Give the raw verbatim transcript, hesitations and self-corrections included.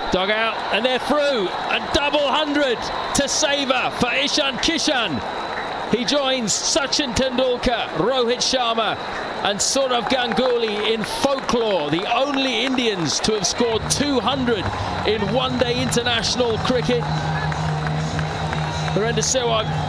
Dugout, and they're through. A double hundred to savour for Ishan Kishan. He joins Sachin Tendulkar, Rohit Sharma and Sourav Ganguly in folklore, the only Indians to have scored two hundred in one-day international cricket. Virender Sehwag